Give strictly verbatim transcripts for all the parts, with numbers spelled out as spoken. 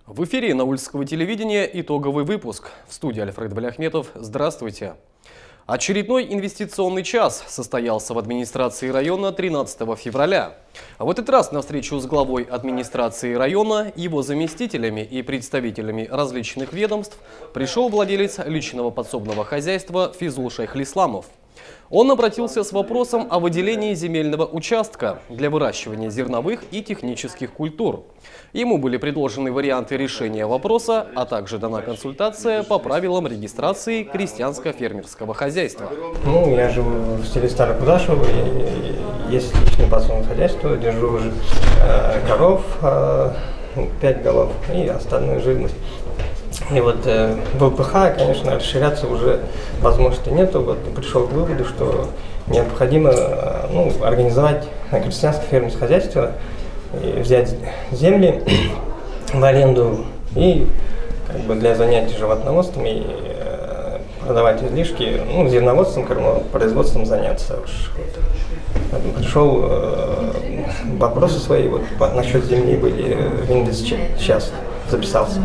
В эфире Наульского телевидения итоговый выпуск. В студии Альфред Валиахметов. Здравствуйте. Очередной инвестиционный час состоялся в администрации района тринадцатого февраля. А в этот раз на встречу с главой администрации района, его заместителями и представителями различных ведомств пришел владелец личного подсобного хозяйства Физул Шайхлисламов. Он обратился с вопросом о выделении земельного участка для выращивания зерновых и технических культур. Ему были предложены варианты решения вопроса, а также дана консультация по правилам регистрации крестьянско-фермерского хозяйства. Ну, я живу в селе Старокудашево, есть личное подсобное хозяйство, держу уже э, коров, э, пять голов и остальную живность. И вот э, в ЛПХ, конечно, расширяться уже возможности нету. Вот пришел к выводу, что необходимо э, ну, организовать крестьянское фермерское хозяйство, и взять земли в аренду и как бы, для занятий животноводством и э, продавать излишки, ну, зерноводством, кормопроизводством заняться. Вот. Пришел э, вопросы свои вот, насчет земли были в индекс сейчас. Записался,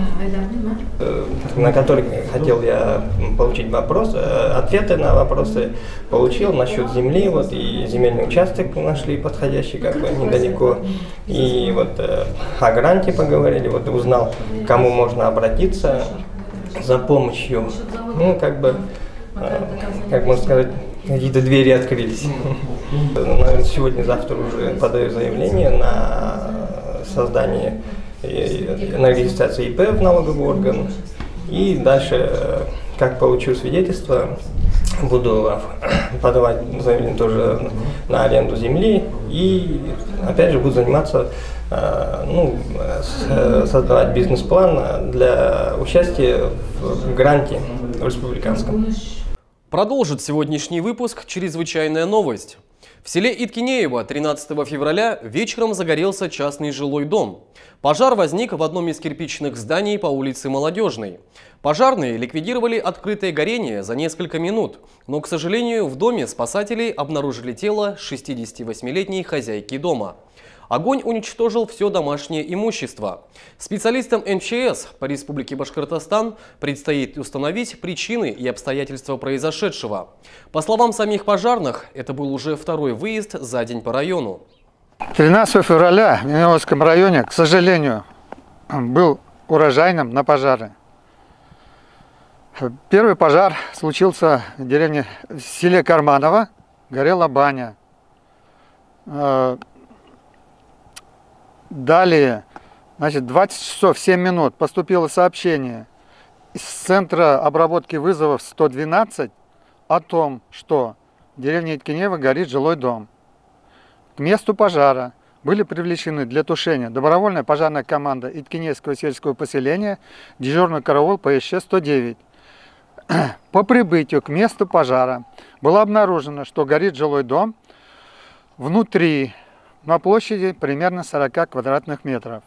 на который хотел я получить вопрос, ответы на вопросы получил насчет земли, вот и земельный участок нашли подходящий, как бы недалеко, и вот о гранте поговорили, вот узнал, к кому можно обратиться за помощью, ну как бы, как можно сказать, какие-то двери открылись. Наверное, сегодня-завтра уже подаю заявление на создание на регистрацию ИП в налоговый орган. И дальше, как получу свидетельство, буду подавать заявление тоже на аренду земли. И опять же буду заниматься, ну, создавать бизнес-план для участия в гранте республиканском. Продолжит сегодняшний выпуск чрезвычайная новость. В селе Иткинеево тринадцатого февраля вечером загорелся частный жилой дом. Пожар возник в одном из кирпичных зданий по улице Молодежной. Пожарные ликвидировали открытое горение за несколько минут, но, к сожалению, в доме спасатели обнаружили тело шестидесятивосьмилетней хозяйки дома. Огонь уничтожил все домашнее имущество. Специалистам эн че эс по Республике Башкортостан предстоит установить причины и обстоятельства произошедшего. По словам самих пожарных, это был уже второй выезд за день по району. тринадцатого февраля в Миноводском районе, к сожалению, был урожайным на пожары. Первый пожар случился в деревне, в селе Карманово, горела баня. Далее, значит, двадцать часов семь минут поступило сообщение из центра обработки вызовов сто двенадцать о том, что в деревне Иткинеево горит жилой дом. К месту пожара были привлечены для тушения добровольная пожарная команда Иткинеевского сельского поселения, дежурный караул пэ эс че сто девять. По прибытию к месту пожара было обнаружено, что горит жилой дом внутри, на площади примерно сорока квадратных метров.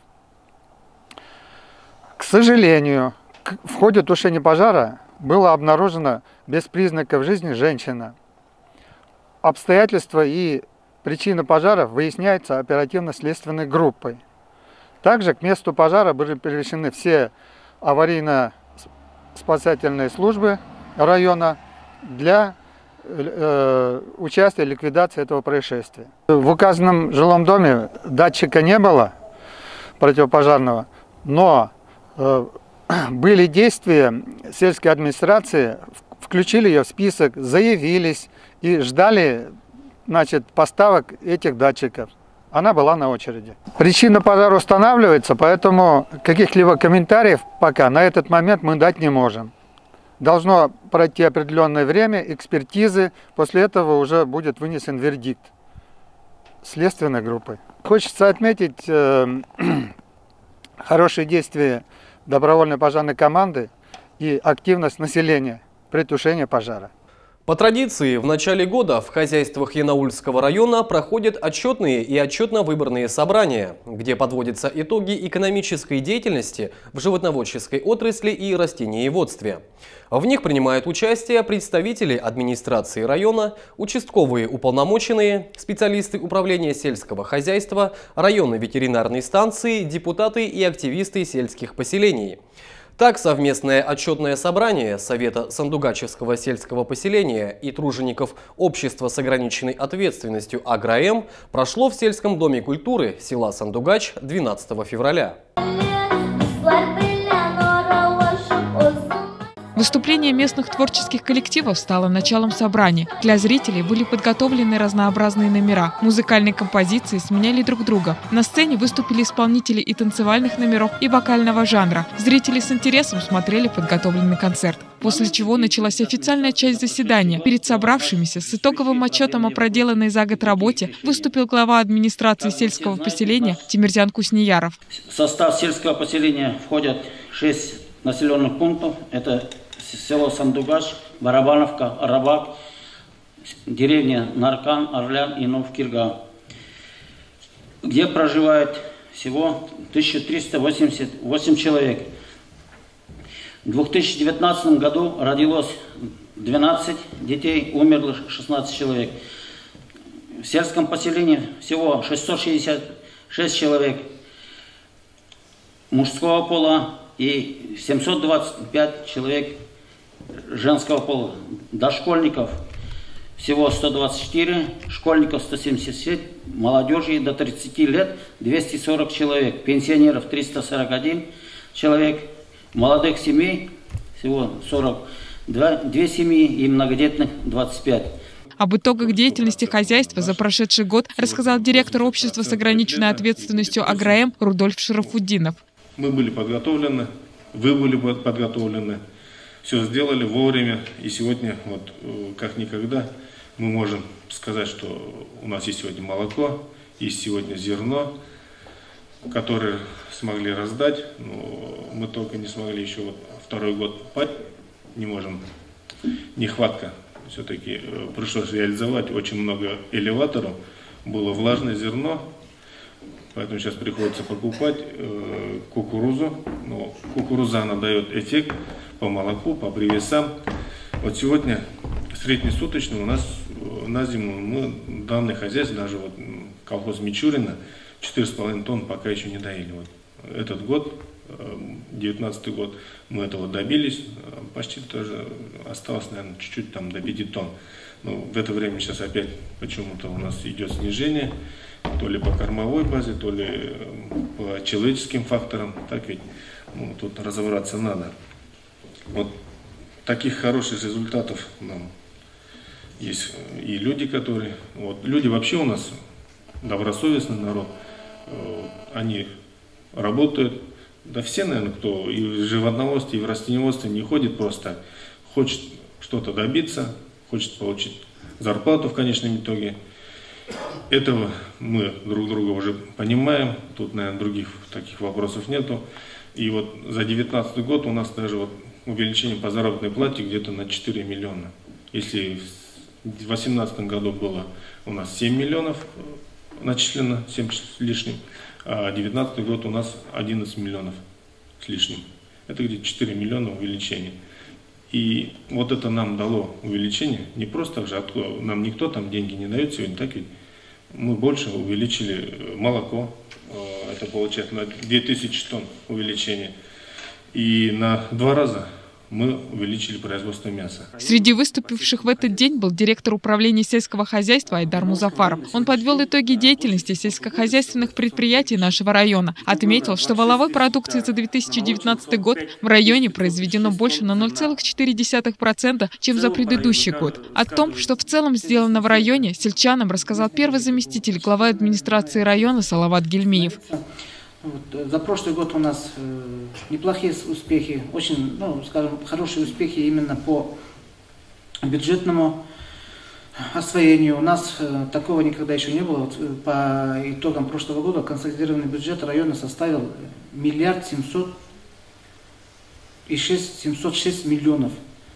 К сожалению, в ходе тушения пожара было обнаружено без признаков жизни женщина. Обстоятельства и причины пожара выясняются оперативно-следственной группой. Также к месту пожара были привлечены все аварийно-спасательные службы района для участия в ликвидации этого происшествия. В указанном жилом доме датчика не было противопожарного, но э, были действия сельской администрации, включили ее в список, заявились и ждали, значит, поставок этих датчиков. Она была на очереди. Причина пожара устанавливается, поэтому каких-либо комментариев пока на этот момент мы дать не можем. Должно пройти определенное время, экспертизы, после этого уже будет вынесен вердикт следственной группой. Хочется отметить э, хорошие действия добровольной пожарной команды и активность населения при тушении пожара. По традиции, в начале года в хозяйствах Янаульского района проходят отчетные и отчетно-выборные собрания, где подводятся итоги экономической деятельности в животноводческой отрасли и растениеводстве. В них принимают участие представители администрации района, участковые уполномоченные, специалисты управления сельского хозяйства, районной ветеринарной станции, депутаты и активисты сельских поселений. Так, совместное отчетное собрание Совета Сандугачевского сельского поселения и тружеников общества с ограниченной ответственностью «Агроэм» прошло в сельском доме культуры села Сандугач двенадцатого февраля. Выступление местных творческих коллективов стало началом собрания. Для зрителей были подготовлены разнообразные номера. Музыкальные композиции сменяли друг друга. На сцене выступили исполнители и танцевальных номеров, и вокального жанра. Зрители с интересом смотрели подготовленный концерт. После чего началась официальная часть заседания. Перед собравшимися с итоговым отчетом о проделанной за год работе выступил глава администрации сельского поселения Тимирзян Куснияров. В состав сельского поселения входят шесть населенных пунктов. Это село Сандугач, Барабановка, Арабак, деревня Наркан, Орлян и Новкирга, где проживает всего тысяча триста восемьдесят восемь человек. В две тысячи девятнадцатом году родилось двенадцать детей, умерло шестнадцать человек. В сельском поселении всего шестьсот шестьдесят шесть человек мужского пола и семьсот двадцать пять человек женского пола. Дошкольников всего сто двадцать четыре, школьников сто семьдесят семь, молодежи до тридцати лет двести сорок человек, пенсионеров триста сорок один человек, молодых семей всего сорок два, две семьи и многодетных двадцать пять. Об итогах деятельности хозяйства за прошедший год рассказал директор общества с ограниченной ответственностью «Агроэм» Рудольф Шарафуддинов. Мы были подготовлены, вы были подготовлены, все сделали вовремя, и сегодня, вот как никогда, мы можем сказать, что у нас есть сегодня молоко, есть сегодня зерно, которое смогли раздать, но мы только не смогли еще вот второй год пать, не можем, нехватка, все-таки пришлось реализовать очень много элеваторов, было влажное зерно. Поэтому сейчас приходится покупать э, кукурузу. Но кукуруза, она дает эффект по молоку, по привесам. Вот сегодня среднесуточно у нас э, на зиму мы данное хозяйство, даже вот колхоз Мичурина, четыре с половиной тонн пока еще не доили. Вот этот год, девятнадцатый год, мы этого добились. Почти тоже осталось, наверное, чуть-чуть там до пяти тонн. Но в это время сейчас опять почему-то у нас идет снижение. То ли по кормовой базе, то ли по человеческим факторам. Так ведь ну, тут разобраться надо. Вот таких хороших результатов нам есть и люди, которые... Вот, люди вообще у нас добросовестный народ. Они работают. Да все, наверное, кто и в животноводстве, и в растениеводстве не ходит просто. Хочет что-то добиться, хочет получить зарплату в конечном итоге. Этого мы друг друга уже понимаем, тут, наверное, других таких вопросов нету. И вот за две тысячи девятнадцатый год у нас даже вот увеличение по заработной плате где-то на четыре миллиона. Если в две тысячи восемнадцатом году было у нас семь миллионов начислено, семь с лишним, а две тысячи девятнадцатый год у нас одиннадцать миллионов с лишним. Это где-то четыре миллиона увеличения. И вот это нам дало увеличение, не просто так же, откуда, нам никто там деньги не дает сегодня, так ведь мы больше увеличили молоко, это получается на две тысячи тонн увеличение, и на два раза мы увеличили производство мяса. Среди выступивших в этот день был директор управления сельского хозяйства Айдар Музафаров. Он подвел итоги деятельности сельскохозяйственных предприятий нашего района. Отметил, что валовой продукции за две тысячи девятнадцатый год в районе произведено больше на ноль целых четыре десятых процента, чем за предыдущий год. О том, что в целом сделано в районе, сельчанам рассказал первый заместитель главы администрации района Салават Гельмиев. Вот, за прошлый год у нас э, неплохие успехи, очень, ну, скажем, хорошие успехи именно по бюджетному освоению. У нас э, такого никогда еще не было. Вот, по итогам прошлого года консолидированный бюджет района составил миллиард семьсот и шесть семьсот шесть миллионов.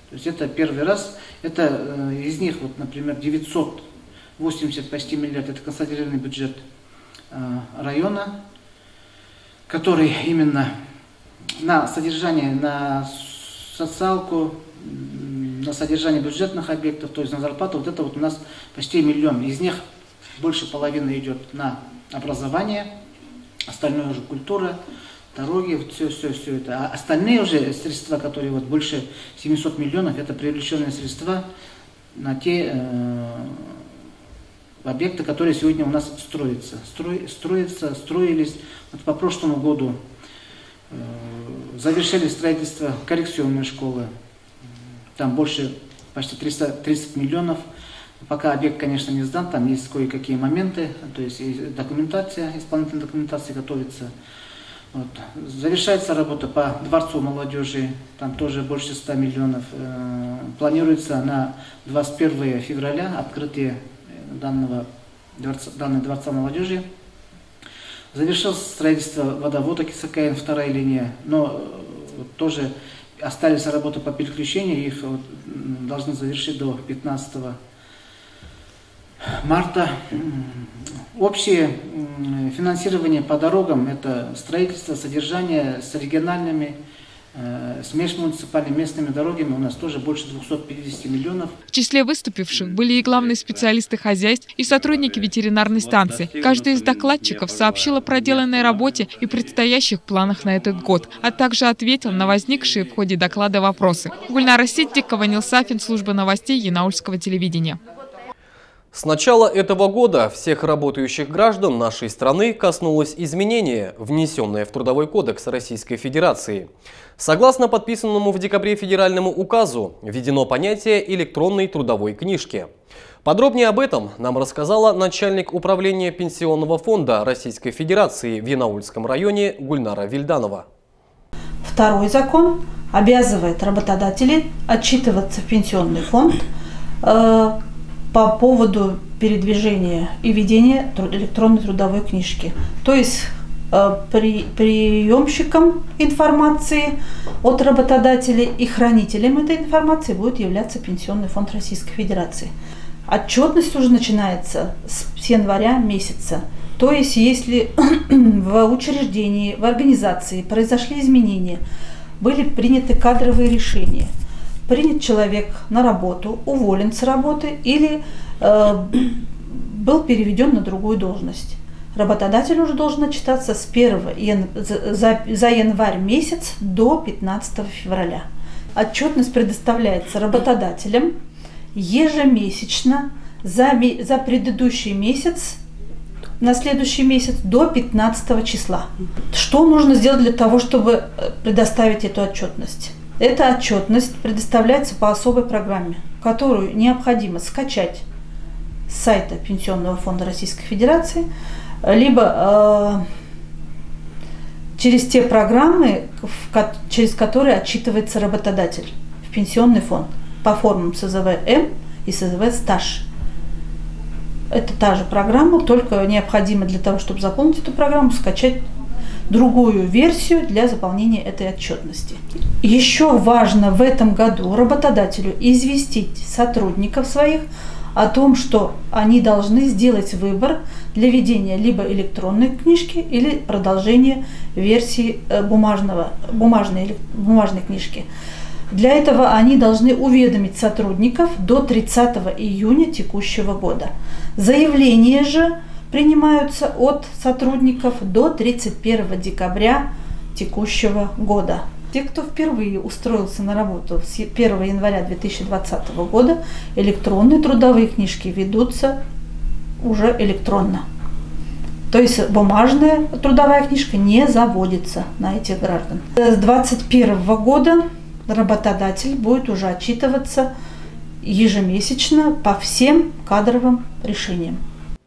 То есть это первый раз, это из них, вот, например, девятьсот восемьдесят почти миллиард, это консолидированный бюджет района, который именно на содержание, на социалку, на содержание бюджетных объектов, то есть на зарплату, вот это вот у нас почти миллион. Из них больше половины идет на образование, остальное уже культура, дороги, все, все, все это. А остальные уже средства, которые вот больше семисот миллионов, это привлеченные средства на те э, объекты, которые сегодня у нас строятся. Строй, строятся, строились. Вот по прошлому году э, завершили строительство коррекционной школы. Там больше почти триста тридцать миллионов. Пока объект, конечно, не сдан, там есть кое-какие моменты, то есть документация, исполнительная документация готовится. Вот. Завершается работа по Дворцу молодежи, там тоже больше ста миллионов. Планируется на двадцать первое февраля открытие данного дворца, данного Дворца молодежи. Завершилось строительство водовода Кисакаин, вторая линия, но тоже остались работы по переключению, их вот должны завершить до пятнадцатого марта. Общее финансирование по дорогам – это строительство, содержание с региональными, с межмуниципальными местными дорогами у нас тоже больше двухсот пятидесяти миллионов. В числе выступивших были и главные специалисты хозяйств, и сотрудники ветеринарной станции. Каждый из докладчиков сообщил о проделанной работе и предстоящих планах на этот год, а также ответил на возникшие в ходе доклада вопросы. Гульнара Сиддикова, Нил Сафин, служба новостей Янаульского телевидения. С начала этого года всех работающих граждан нашей страны коснулось изменение, внесенное в Трудовой кодекс Российской Федерации. Согласно подписанному в декабре федеральному указу, введено понятие электронной трудовой книжки. Подробнее об этом нам рассказала начальник управления Пенсионного фонда Российской Федерации в Янаульском районе Гульнара Вильданова. Второй закон обязывает работодателей отчитываться в пенсионный фонд э, по поводу передвижения и ведения электронной трудовой книжки. То есть э, при, приемщиком информации от работодателей и хранителем этой информации будет являться Пенсионный фонд Российской Федерации. Отчетность уже начинается с января месяца. То есть если в учреждении, в организации произошли изменения, были приняты кадровые решения, принят человек на работу, уволен с работы или э, был переведен на другую должность. Работодатель уже должен отчитаться с первого за, за январь месяц до пятнадцатого февраля. Отчетность предоставляется работодателям ежемесячно за, за предыдущий месяц, на следующий месяц до пятнадцатого числа. Что нужно сделать для того, чтобы предоставить эту отчетность? Эта отчетность предоставляется по особой программе, которую необходимо скачать с сайта Пенсионного фонда Российской Федерации, либо э, через те программы, в, через которые отчитывается работодатель в Пенсионный фонд по формам эс зэ вэ эм и эс зэ вэ стаж. Это та же программа, только необходимо для того, чтобы заполнить эту программу, скачать другую версию для заполнения этой отчетности. Еще важно в этом году работодателю известить сотрудников своих о том, что они должны сделать выбор для ведения либо электронной книжки или продолжения версии бумажного, бумажной, бумажной книжки. Для этого они должны уведомить сотрудников до тридцатого июня текущего года. Заявления же принимаются от сотрудников до тридцать первого декабря текущего года. Те, кто впервые устроился на работу с первого января две тысячи двадцатого года, электронные трудовые книжки ведутся уже электронно. То есть бумажная трудовая книжка не заводится на этих граждан. С две тысячи двадцать первого года работодатель будет уже отчитываться ежемесячно по всем кадровым решениям.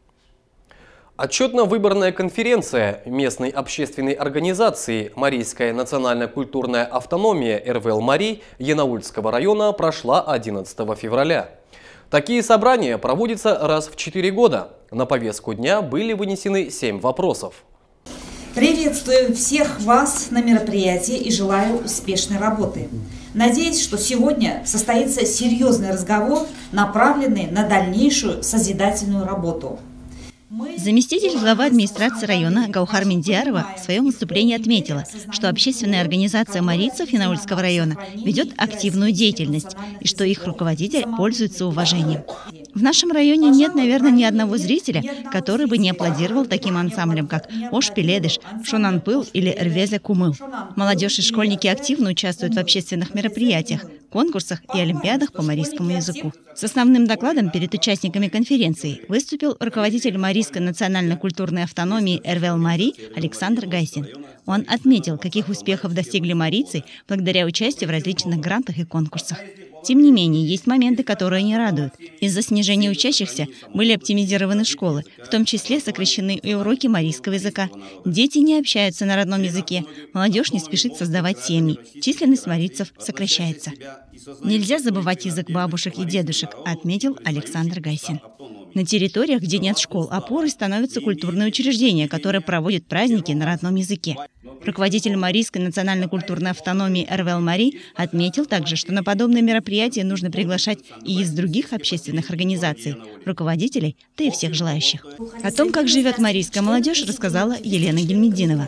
Отчетно-выборная конференция местной общественной организации «Марийская национально-культурная автономия эр вэ эл Марий» Янаульского района прошла одиннадцатого февраля. Такие собрания проводятся раз в четыре года. На повестку дня были вынесены семь вопросов. Приветствую всех вас на мероприятии и желаю успешной работы. Надеюсь, что сегодня состоится серьезный разговор, направленный на дальнейшую созидательную работу. Заместитель главы администрации района Гаухар Миндиярова в своем выступлении отметила, что общественная организация марийцев Янаульского района ведет активную деятельность и что их руководитель пользуется уважением. В нашем районе нет, наверное, ни одного зрителя, который бы не аплодировал таким ансамблям, как Ош Пеледыш, Шонанпыл или Рвезе Кумыл. Молодежь и школьники активно участвуют в общественных мероприятиях, конкурсах и олимпиадах по марийскому языку. С основным докладом перед участниками конференции выступил руководитель Марийской национальной культурной автономии Эрвел Мари Александр Гайсин. Он отметил, каких успехов достигли марийцы благодаря участию в различных грантах и конкурсах. Тем не менее, есть моменты, которые не радуют. Из-за снижения учащихся были оптимизированы школы, в том числе сокращены и уроки марийского языка. Дети не общаются на родном языке, молодежь не спешит создавать семьи. Численность марийцев сокращается. Нельзя забывать язык бабушек и дедушек, отметил Александр Гайсин. На территориях, где нет школ, опорой становятся культурные учреждения, которые проводят праздники на родном языке. Руководитель Марийской национальной культурной автономии Эрвел Мари отметил также, что на подобные мероприятия нужно приглашать и из других общественных организаций, руководителей, да и всех желающих. О том, как живет марийская молодежь, рассказала Елена Гельмединова.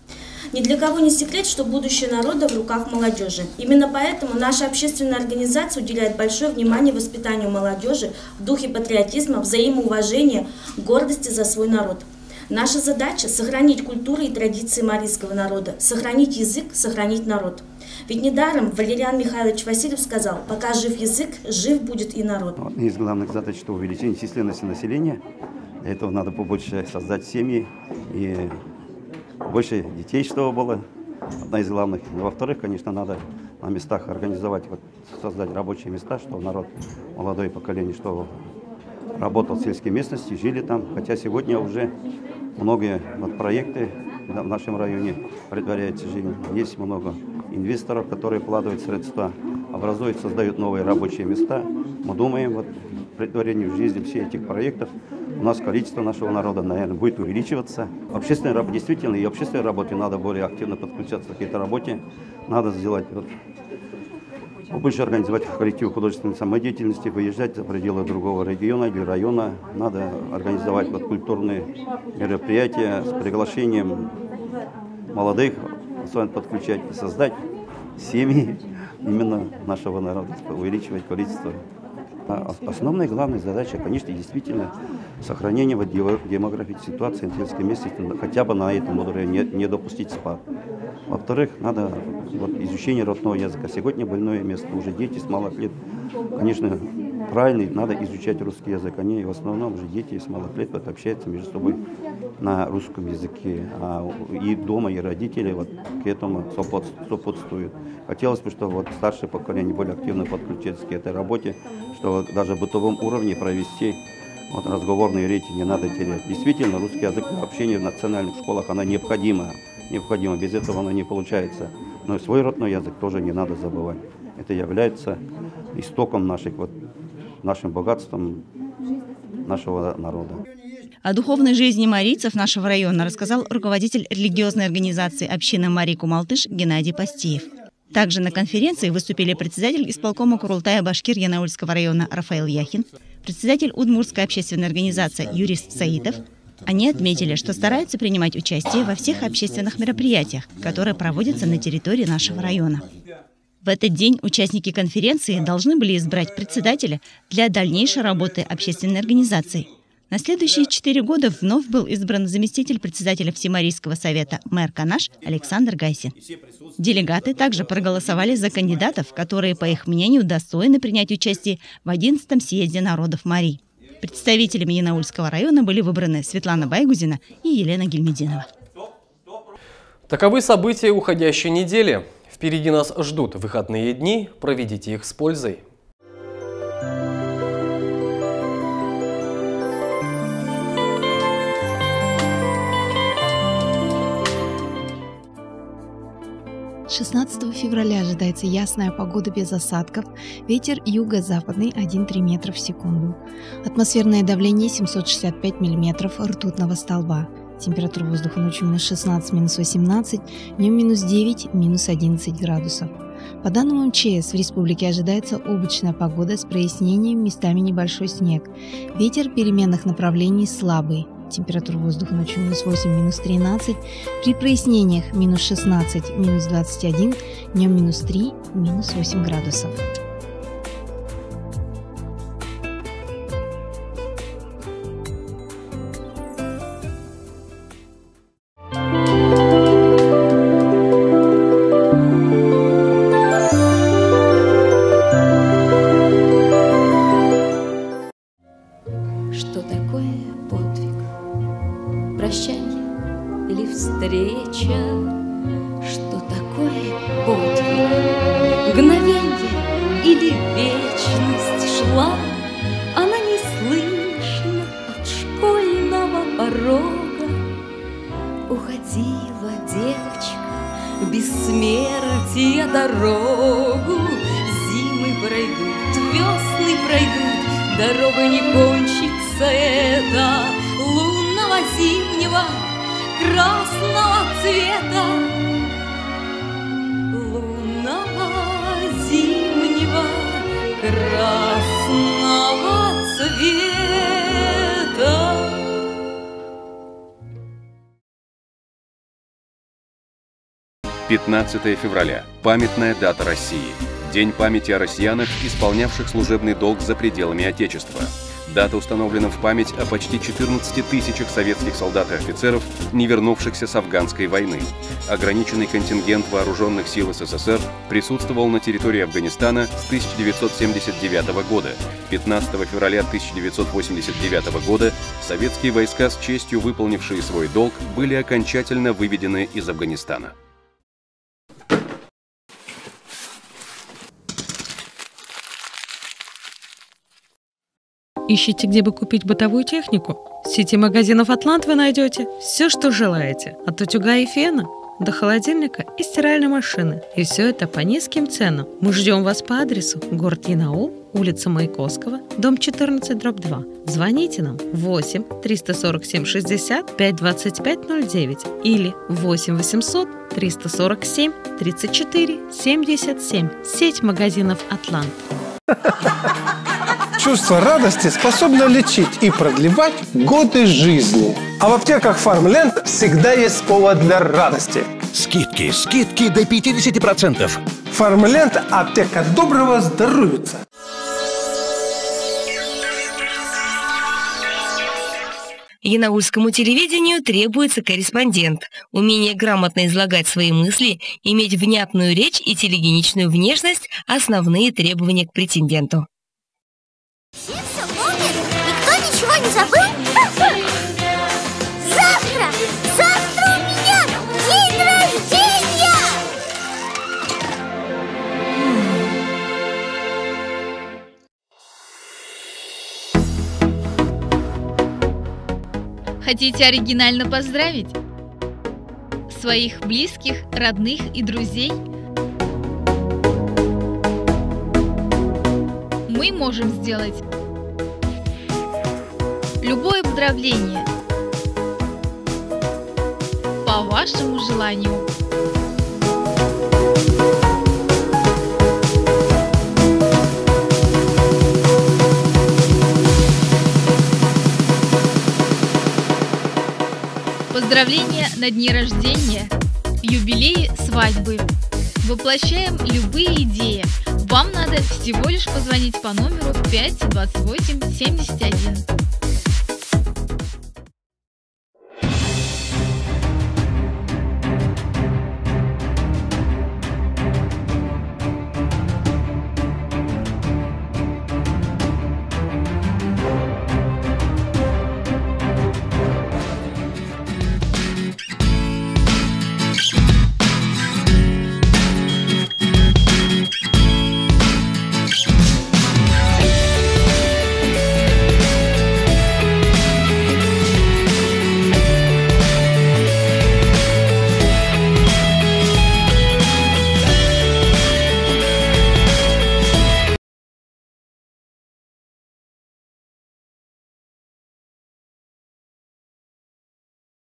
Ни для кого не секрет, что будущее народа в руках молодежи. Именно поэтому наша общественная организация уделяет большое внимание воспитанию молодежи в духе патриотизма, взаимоуважения, гордости за свой народ. Наша задача – сохранить культуру и традиции марийского народа, сохранить язык, сохранить народ. Ведь недаром Валериан Михайлович Васильев сказал: пока жив язык, жив будет и народ. Одна из главных задач – это увеличение численности населения. Для этого надо побольше создать семьи и больше детей, чтобы было. Одна из главных. Во-вторых, конечно, надо на местах организовать, вот, создать рабочие места, чтобы народ, молодое поколение, чтобы работал в сельской местности, жили там. Хотя сегодня уже многие вот, проекты в нашем районе предваряется жизнь. Есть много инвесторов, которые вкладывают средства, образуют, создают новые рабочие места. Мы думаем, вот, предварению в жизни всех этих проектов у нас количество нашего народа, наверное, будет увеличиваться. Общественной работе, действительно, и общественной работе надо более активно подключаться к этой работе. Надо сделать, вот, больше организовать коллектив художественной самодеятельности, выезжать за пределы другого региона или района. Надо организовать вот, культурные мероприятия с приглашением молодых, особенно подключать и создать семьи именно нашего народа, увеличивать количество. Основная главная задача, конечно, действительно сохранение вот демографической ситуации в сельском месте, хотя бы на этом уровне не, не допустить спад. Во-вторых, надо вот, изучение родного языка. Сегодня больное место, уже дети с малых лет, конечно, правильно, надо изучать русский язык. Они в основном уже дети с малых лет вот, общаются между собой на русском языке. А и дома, и родители вот, к этому сопутствуют. Хотелось бы, чтобы вот, старшее поколение более активно подключилось к этой работе, что вот, даже в бытовом уровне провести вот, разговорные речи не надо терять. Действительно, русский язык для общения в национальных школах она необходима. Необходимо, без этого оно не получается. Но свой родной язык тоже не надо забывать. Это является истоком наших, вот, нашим богатством нашего народа. О духовной жизни марийцев нашего района рассказал руководитель религиозной организации общины Марий Кумалтыш Геннадий Пастиев. Также на конференции выступили председатель исполкома Курултая Башкир Янаульского района Рафаэл Яхин, председатель Удмуртской общественной организации Юрис Саитов. Они отметили, что стараются принимать участие во всех общественных мероприятиях, которые проводятся на территории нашего района. В этот день участники конференции должны были избрать председателя для дальнейшей работы общественной организации. На следующие четыре года вновь был избран заместитель председателя Всемарийского совета мэр Канаш Александр Гайсин. Делегаты также проголосовали за кандидатов, которые, по их мнению, достойны принять участие в одиннадцатом съезде народов Марий. Представителями Янаульского района были выбраны Светлана Байгузина и Елена Гельмединова. Таковы события уходящей недели. Впереди нас ждут выходные дни, проведите их с пользой. шестнадцатого февраля ожидается ясная погода без осадков, ветер юго-западный один-три метра в секунду. Атмосферное давление семьсот шестьдесят пять миллиметров ртутного столба. Температура воздуха ночью минус шестнадцать, минус восемнадцать, днем минус девять, минус одиннадцать градусов. По данным МЧС, в республике ожидается облачная погода с прояснением, местами небольшой снег. Ветер переменных направлений слабый. Температура воздуха ночью минус восемь, минус тринадцать. При прояснениях минус шестнадцать, минус двадцать один. Днем минус три, минус восемь градусов. Что такое подвиг? Прощанье или встреча? Что такое подвиг? Мгновенье или вечность? Шла она неслышно от школьного порога. Уходила девочка бессмертия дорогу. Зимы пройдут, весны пройдут, дорога не кончится эта, лунного зимнего красного цвета. Лунного зимнего красного цвета. пятнадцатое февраля. Памятная дата России. День памяти о россиянах, исполнявших служебный долг за пределами Отечества. Дата установлена в память о почти четырнадцати тысячах советских солдат и офицеров, не вернувшихся с афганской войны. Ограниченный контингент вооруженных сил СССР присутствовал на территории Афганистана с тысяча девятьсот семьдесят девятого года. пятнадцатого февраля тысяча девятьсот восемьдесят девятого года советские войска, с честью выполнившие свой долг, были окончательно выведены из Афганистана. Ищите, где бы купить бытовую технику? В сети магазинов «Атлант» вы найдете все, что желаете. От утюга и фена до холодильника и стиральной машины. И все это по низким ценам. Мы ждем вас по адресу: город Янаул, улица Маяковского, дом четырнадцать, дробь два. Звоните нам восемь триста сорок семь шестьдесят пять двадцать пять ноль девять или восемь восемьсот триста сорок семь тридцать четыре семьдесят семь. Сеть магазинов «Атлант». Чувство радости способно лечить и продлевать годы жизни. А в аптеках Фармленд всегда есть повод для радости. Скидки, скидки до пятидесяти процентов. Фармленд – аптека доброго здоровья. Янаульскому телевидению требуется корреспондент. Умение грамотно излагать свои мысли, иметь внятную речь и телегеничную внешность – основные требования к претенденту. Все все помнят? Никто ничего не забыл? Завтра! Завтра у меня день рождения! Хотите оригинально поздравить своих близких, родных и друзей? Мы можем сделать любое поздравление по вашему желанию. Поздравления на дни рождения, юбилеи, свадьбы. Воплощаем любые идеи. Вам надо всего лишь позвонить по номеру пять двадцать восемь семьдесят один.